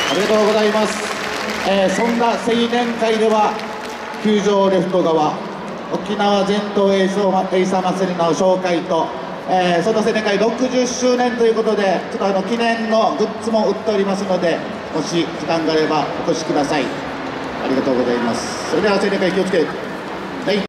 ありがとうございます。そんな青年会では球場レフト側沖縄全島エイサ祭りの紹介と、その青年会60周年ということでちょっと記念のグッズも売っておりますので、もし時間があればお越しください。ありがとうございます。それでは青年会気をつけ